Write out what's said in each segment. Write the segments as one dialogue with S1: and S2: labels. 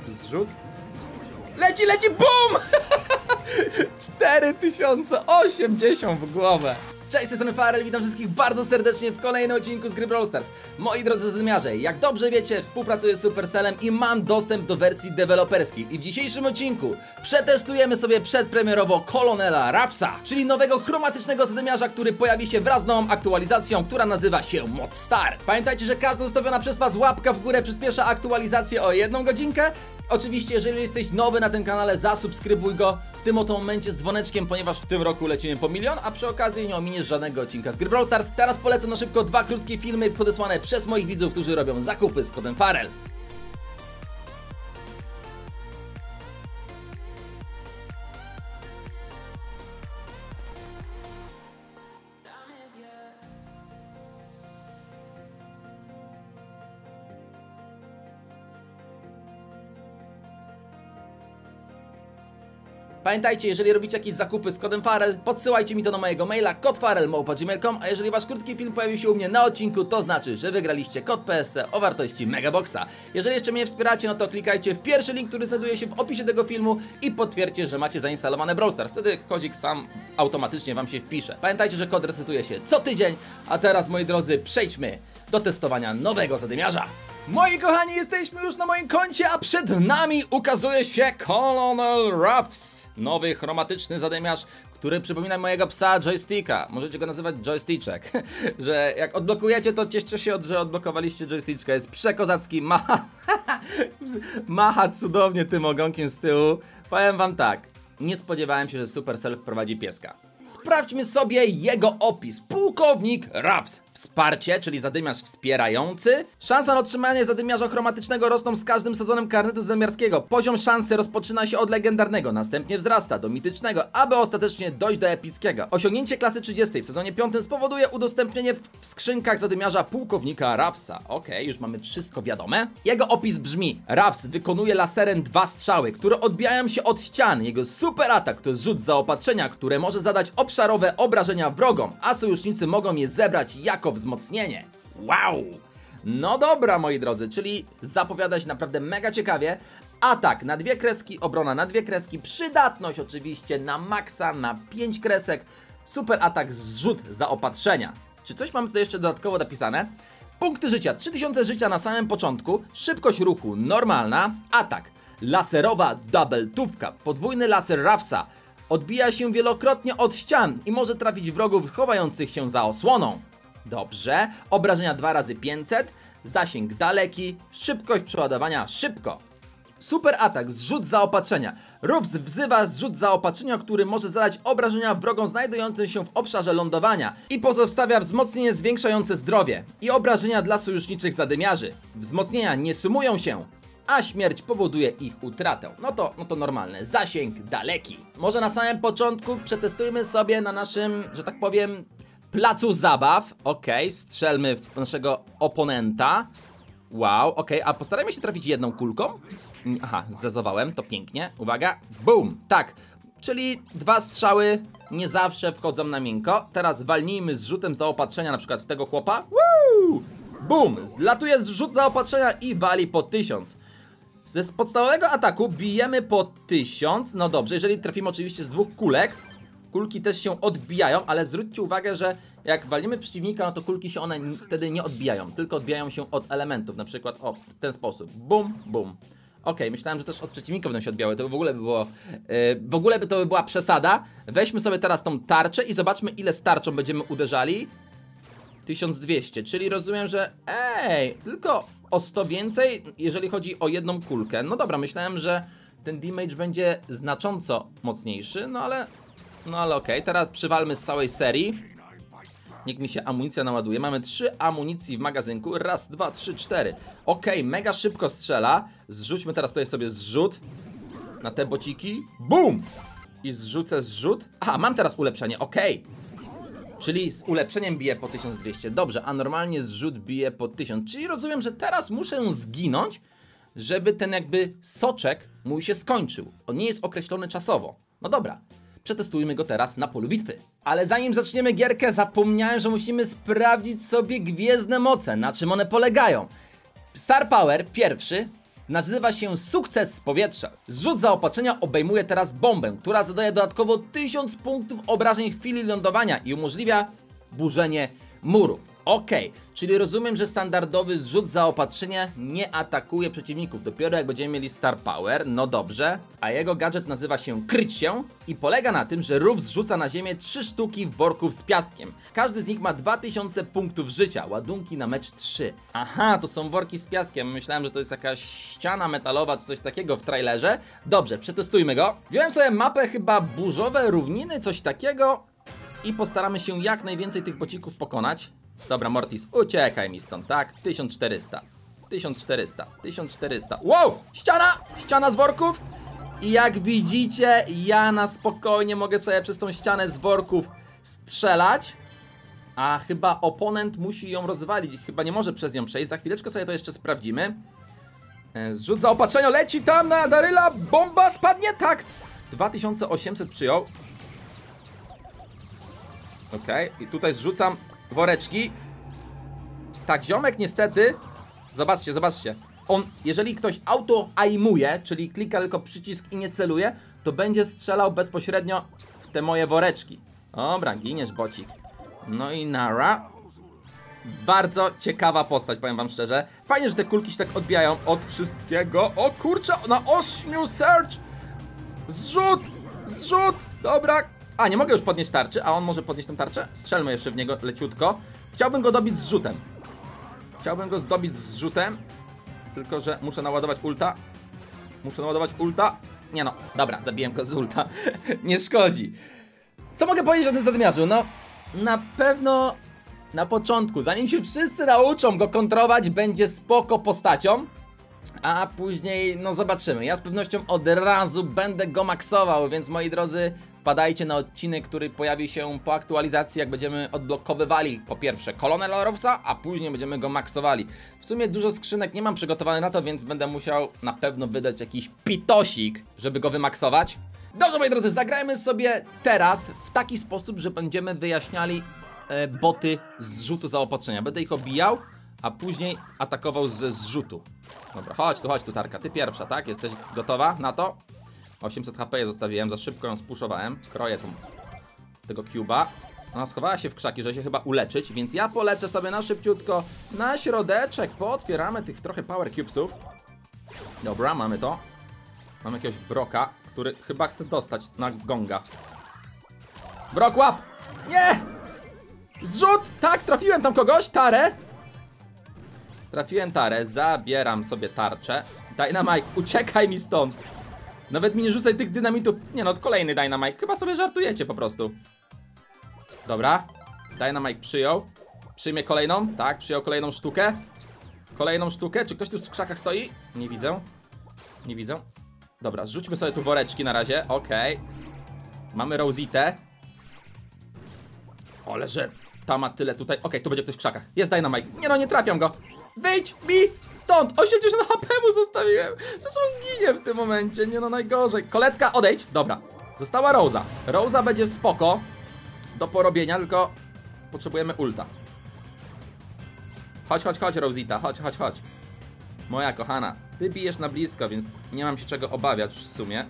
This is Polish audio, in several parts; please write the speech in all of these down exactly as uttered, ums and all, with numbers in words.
S1: Zrzut. Leci, leci, bum! cztery tysiące osiemdziesiąt w głowę. Cześć, z tej strony Farel, witam wszystkich bardzo serdecznie w kolejnym odcinku z gry Brawl Stars. Moi drodzy zadymiarze, jak dobrze wiecie, współpracuję z Supercellem i mam dostęp do wersji deweloperskiej. I w dzisiejszym odcinku przetestujemy sobie przedpremierowo Kolonela Ruffsa, czyli nowego chromatycznego zadymiarza, który pojawi się wraz z nową aktualizacją, która nazywa się Mod Star. Pamiętajcie, że każda zostawiona przez was łapka w górę przyspiesza aktualizację o jedną godzinkę. Oczywiście, jeżeli jesteś nowy na tym kanale, zasubskrybuj go w tym oto momencie z dzwoneczkiem, ponieważ w tym roku lecimy po milion, a przy okazji nie ominiesz żadnego odcinka z gry Brawl Stars. Teraz polecę na szybko dwa krótkie filmy podesłane przez moich widzów, którzy robią zakupy z kodem Farel. Pamiętajcie, jeżeli robicie jakieś zakupy z kodem Farel, podsyłajcie mi to na mojego maila kod farel małpa gmail kropka com, a jeżeli wasz krótki film pojawił się u mnie na odcinku, to znaczy, że wygraliście kod P S C o wartości Megaboxa. Jeżeli jeszcze mnie wspieracie, no to klikajcie w pierwszy link, który znajduje się w opisie tego filmu i potwierdźcie, że macie zainstalowane Brawl Stars. Wtedy kodzik sam automatycznie wam się wpisze. Pamiętajcie, że kod resetuje się co tydzień, a teraz, moi drodzy, przejdźmy do testowania nowego zadymiarza. Moi kochani, jesteśmy już na moim koncie, a przed nami ukazuje się Kolonel Ruffs. Nowy, chromatyczny zadymiarz, który przypomina mojego psa Joysticka. Możecie go nazywać Joysticzek. Że jak odblokujecie, to cieszcie się, że odblokowaliście Joysticzka. Jest przekozacki, macha... macha cudownie tym ogonkiem z tyłu. Powiem wam tak, nie spodziewałem się, że Supercell wprowadzi pieska. Sprawdźmy sobie jego opis. Pułkownik Ruffs. Wsparcie, czyli zadymiarz wspierający. Szansa na otrzymanie zadymiarza chromatycznego rosną z każdym sezonem karnetu zadymiarskiego. Poziom szansy rozpoczyna się od legendarnego, następnie wzrasta do mitycznego, aby ostatecznie dojść do epickiego. Osiągnięcie klasy trzydziestej w sezonie piątym spowoduje udostępnienie w skrzynkach zadymiarza pułkownika Ruffsa. Okej, okay, już mamy wszystko wiadome. Jego opis brzmi: Ruffs wykonuje laserem dwa strzały, które odbijają się od ścian. Jego super atak to rzut zaopatrzenia, które może zadać obszarowe obrażenia wrogom, a sojusznicy mogą je zebrać jako wzmocnienie. Wow! No dobra, moi drodzy, czyli zapowiada się naprawdę mega ciekawie. Atak na dwie kreski, obrona na dwie kreski, przydatność oczywiście na maksa, na pięć kresek, super atak, zrzut zaopatrzenia. Czy coś mamy tutaj jeszcze dodatkowo napisane? Punkty życia, trzy tysiące życia na samym początku, szybkość ruchu normalna, atak, laserowa dubeltówka, podwójny laser Ruffsa. Odbija się wielokrotnie od ścian i może trafić wrogów chowających się za osłoną. Dobrze, obrażenia dwa razy pięćset, zasięg daleki, szybkość przeładowania szybko. Super atak, zrzut zaopatrzenia. Ruffs wzywa zrzut zaopatrzenia, który może zadać obrażenia wrogom znajdującym się w obszarze lądowania i pozostawia wzmocnienie zwiększające zdrowie i obrażenia dla sojuszniczych zadymiarzy. Wzmocnienia nie sumują się, a śmierć powoduje ich utratę. No to, no to normalne. Zasięg daleki. Może na samym początku przetestujmy sobie na naszym, że tak powiem, placu zabaw. Okej, okay, strzelmy w naszego oponenta. Wow, okej, okay, a postarajmy się trafić jedną kulką. Aha, zezowałem, to pięknie. Uwaga, boom, tak. Czyli dwa strzały nie zawsze wchodzą na miękko. Teraz walnijmy z rzutem zaopatrzenia na przykład w tego chłopa. Woo! Boom, zlatuje zrzut zaopatrzenia i wali po tysiąc. Z podstawowego ataku bijemy po tysiąc. No dobrze, jeżeli trafimy oczywiście z dwóch kulek. Kulki też się odbijają, ale zwróćcie uwagę, że jak walimy przeciwnika, no to kulki się one wtedy nie odbijają, tylko odbijają się od elementów, na przykład o, w ten sposób. Bum, bum. Okej, okay, myślałem, że też od przeciwnika będą się odbijały, to w ogóle by było, yy, w ogóle by to by była przesada. Weźmy sobie teraz tą tarczę i zobaczmy, ile z tarczą będziemy uderzali. tysiąc dwieście, czyli rozumiem, że ej, tylko o sto więcej, jeżeli chodzi o jedną kulkę. No dobra, myślałem, że ten damage będzie znacząco mocniejszy, no ale... No ale okej, okay. Teraz przywalmy z całej serii. Niech mi się amunicja naładuje. Mamy trzy amunicji w magazynku. Raz, dwa, trzy, cztery. Okej, okay, mega szybko strzela. Zrzućmy teraz tutaj sobie zrzut na te bociki. Bum! I zrzucę zrzut. Aha, mam teraz ulepszenie, okej. Okay. Czyli z ulepszeniem bije po tysiąc dwieście. Dobrze, a normalnie zrzut bije po tysiąc. Czyli rozumiem, że teraz muszę zginąć, żeby ten jakby soczek mój się skończył. On nie jest określony czasowo. No dobra. Przetestujmy go teraz na polu bitwy. Ale zanim zaczniemy gierkę, zapomniałem, że musimy sprawdzić sobie gwiezdne moce, na czym one polegają. Star Power pierwszy nazywa się Sukces z powietrza. Zrzut zaopatrzenia obejmuje teraz bombę, która zadaje dodatkowo tysiąc punktów obrażeń w chwili lądowania i umożliwia burzenie murów. Okej, okay, czyli rozumiem, że standardowy zrzut zaopatrzenia nie atakuje przeciwników. Dopiero jak będziemy mieli Star Power, no dobrze. A jego gadżet nazywa się Kryć się i polega na tym, że rów zrzuca na ziemię trzy sztuki worków z piaskiem. Każdy z nich ma dwa tysiące punktów życia, ładunki na mecz trzy. Aha, to są worki z piaskiem. Myślałem, że to jest jakaś ściana metalowa czy coś takiego w trailerze. Dobrze, przetestujmy go. Wziąłem sobie mapę chyba burzowe równiny, coś takiego i postaramy się jak najwięcej tych bocików pokonać. Dobra, Mortis, uciekaj mi stąd, tak? tysiąc czterysta, tysiąc czterysta, tysiąc czterysta. Wow! Ściana! Ściana z worków! I jak widzicie, ja na spokojnie mogę sobie przez tą ścianę z worków strzelać. A chyba oponent musi ją rozwalić, chyba nie może przez nią przejść. Za chwileczkę sobie to jeszcze sprawdzimy. Zrzut zaopatrzenia leci tam na Daryla, bomba spadnie, tak! dwa tysiące osiemset przyjął. Okej, okay. I tutaj zrzucam woreczki. Tak, ziomek niestety. Zobaczcie, zobaczcie. On, jeżeli ktoś auto-aimuje, czyli klika tylko przycisk i nie celuje, to będzie strzelał bezpośrednio w te moje woreczki. Dobra, giniesz, bocik. No i nara. Bardzo ciekawa postać, powiem wam szczerze. Fajnie, że te kulki się tak odbijają od wszystkiego. O kurczę, na ośmiu search. Zrzut, zrzut, dobra. A, nie mogę już podnieść tarczy, a on może podnieść tę tarczę? Strzelmy jeszcze w niego leciutko. Chciałbym go dobić zrzutem. Chciałbym go zdobić zrzutem. Tylko że muszę naładować ulta. Muszę naładować ulta. Nie no, dobra, zabiłem go z ulta. Nie szkodzi. Co mogę powiedzieć o tym zadymiarzu? No, na pewno na początku, zanim się wszyscy nauczą go kontrować, będzie spoko postacią. A później, no zobaczymy. Ja z pewnością od razu będę go maksował, więc moi drodzy, wpadajcie na odcinek, który pojawi się po aktualizacji, jak będziemy odblokowywali po pierwsze Colonela Rovesa, a później będziemy go maksowali. W sumie dużo skrzynek nie mam przygotowanych na to, więc będę musiał na pewno wydać jakiś pitosik, żeby go wymaksować. Dobrze, moi drodzy, zagrajmy sobie teraz w taki sposób, że będziemy wyjaśniali e, boty z zrzutu zaopatrzenia. Będę ich obijał, a później atakował ze zrzutu. Dobra, chodź tu, chodź tu, Tarka, ty pierwsza, tak? Jesteś gotowa na to? osiemset HP je zostawiłem, za szybko ją spuszowałem. Kroję tu tego cube'a. Ona schowała się w krzaki, żeby się chyba uleczyć, więc ja polecę sobie na szybciutko na środeczek. Pootwieramy tych trochę power cubesów. Dobra, mamy to. Mamy jakiegoś Broka, który chyba chce dostać na gonga. Brok, łap! Nie! Zrzut! Tak, trafiłem tam kogoś, Tarę. Trafiłem Tarę, zabieram sobie tarczę. Dynamite, uciekaj mi stąd. Nawet mi nie rzucaj tych dynamitów. Nie no, kolejny Dynamite. Chyba sobie żartujecie po prostu. Dobra. Dynamite przyjął. Przyjmie kolejną. Tak, przyjął kolejną sztukę. Kolejną sztukę. Czy ktoś tu w krzakach stoi? Nie widzę. Nie widzę. Dobra, zrzućmy sobie tu woreczki na razie. Okej. Okay. Mamy Rositę. Ale że ta ma tyle tutaj. Okej, okay, tu będzie ktoś w krzakach. Jest Dynamite. Nie no, nie trafiam go. Wyjdź mi stąd! osiemdziesiąt H P mu zostawiłem! Przecież on ginie w tym momencie, nie no, najgorzej. Koletka, odejdź! Dobra, została Rosa. Rosa będzie spoko do porobienia, tylko potrzebujemy ulta. Chodź, chodź, chodź, Rosita, chodź, chodź, chodź. Moja kochana, ty bijesz na blisko, więc nie mam się czego obawiać w sumie.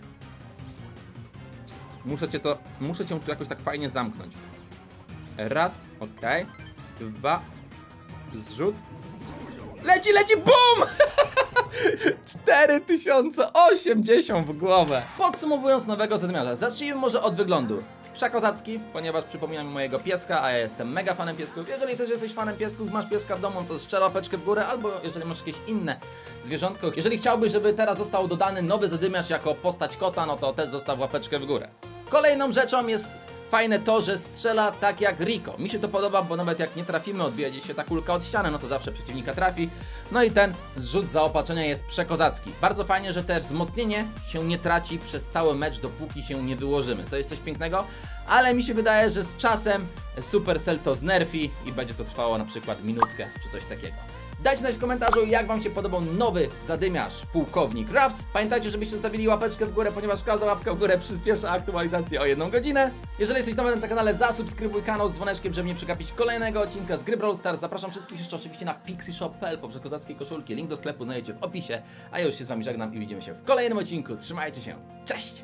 S1: Muszę cię to, muszę cię tu jakoś tak fajnie zamknąć. Raz, okej. Okay. Dwa. Zrzut. Leci, leci, BUM! cztery tysiące osiemdziesiąt w głowę. Podsumowując nowego zadymiarza, zacznijmy może od wyglądu. Przekozacki, ponieważ przypominam mojego pieska, a ja jestem mega fanem piesków. Jeżeli też jesteś fanem piesków, masz pieska w domu, to strzel łapeczkę w górę, albo jeżeli masz jakieś inne zwierzątko. Jeżeli chciałbyś, żeby teraz został dodany nowy zadymiarz jako postać kota, no to też zostaw łapeczkę w górę. Kolejną rzeczą jest fajne to, że strzela tak jak Rico. Mi się to podoba, bo nawet jak nie trafimy, odbija się ta kulka od ściany, no to zawsze przeciwnika trafi. No i ten zrzut zaopatrzenia jest przekozacki. Bardzo fajnie, że te wzmocnienie się nie traci przez cały mecz, dopóki się nie wyłożymy. To jest coś pięknego, ale mi się wydaje, że z czasem Supercell to znerfi i będzie to trwało na przykład minutkę czy coś takiego. Dajcie znać w komentarzu, jak wam się podobał nowy zadymiarz pułkownik Raps. Pamiętajcie, żebyście zostawili łapeczkę w górę, ponieważ każda łapka w górę przyspiesza aktualizację o jedną godzinę. Jeżeli jesteś nowy na kanale, zasubskrybuj kanał z dzwoneczkiem, żeby nie przegapić kolejnego odcinka z gry Brawl Stars. Zapraszam wszystkich jeszcze oczywiście na pixieshop kropka p l poprzez kozackie koszulki. Link do sklepu znajdziecie w opisie. A ja już się z wami żegnam i widzimy się w kolejnym odcinku. Trzymajcie się. Cześć!